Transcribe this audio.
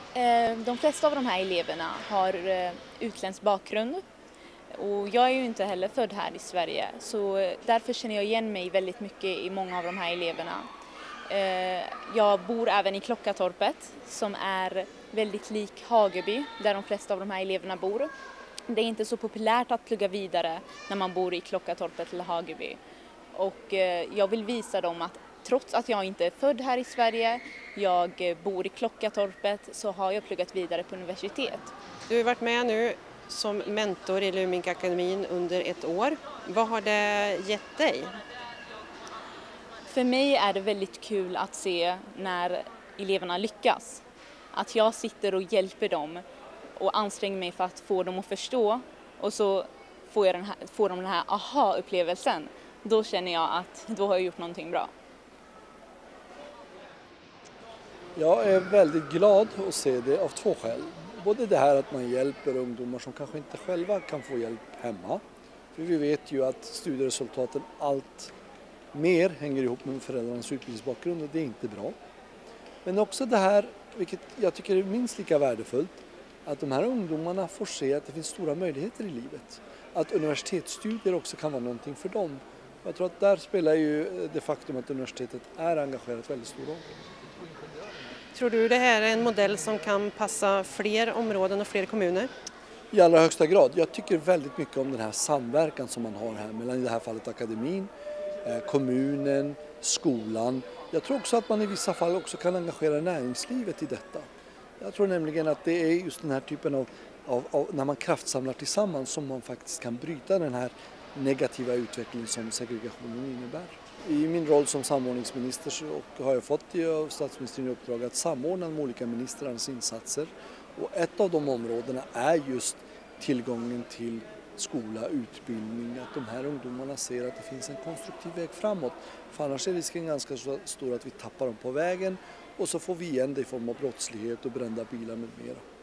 De flesta av de här eleverna har utländsk bakgrund och jag är ju inte heller född här i Sverige, så därför känner jag igen mig väldigt mycket i många av de här eleverna. Jag bor även i Klockatorpet som är väldigt lik Hageby där de flesta av de här eleverna bor. Det är inte så populärt att plugga vidare när man bor i Klockatorpet eller Hageby. Och jag vill visa dem att trots att jag inte är född här i Sverige, jag bor i Klockatorpet, så har jag pluggat vidare på universitet. Du har varit med nu som mentor i Lumink-akademin under ett år. Vad har det gett dig? För mig är det väldigt kul att se när eleverna lyckas. Att jag sitter och hjälper dem och anstränger mig för att få dem att förstå, och så får de den här aha-upplevelsen. Då känner jag att då har jag gjort någonting bra. Jag är väldigt glad att se det av två skäl. Både det här att man hjälper ungdomar som kanske inte själva kan få hjälp hemma. För vi vet ju att studieresultaten allt mer hänger ihop med föräldrarnas utbildningsbakgrund och det är inte bra. Men också det här, vilket jag tycker är minst lika värdefullt, att de här ungdomarna får se att det finns stora möjligheter i livet. Att universitetsstudier också kan vara någonting för dem. Jag tror att där spelar ju det faktum att universitetet är engagerat väldigt stor roll. Tror du det här är en modell som kan passa fler områden och fler kommuner? I allra högsta grad. Jag tycker väldigt mycket om den här samverkan som man har här mellan i det här fallet akademin, kommunen, skolan. Jag tror också att man i vissa fall också kan engagera näringslivet i detta. Jag tror nämligen att det är just den här typen av när man kraftsamlar tillsammans som man faktiskt kan bryta den här negativa utvecklingen som segregationen innebär. I min roll som samordningsminister så har jag fått av statsministern i uppdrag att samordna de olika ministrarnas insatser. Och ett av de områdena är just tillgången till skola, utbildning, att de här ungdomarna ser att det finns en konstruktiv väg framåt. För annars är risken ganska stor att vi tappar dem på vägen och så får vi igen det i form av brottslighet och brända bilar med mera.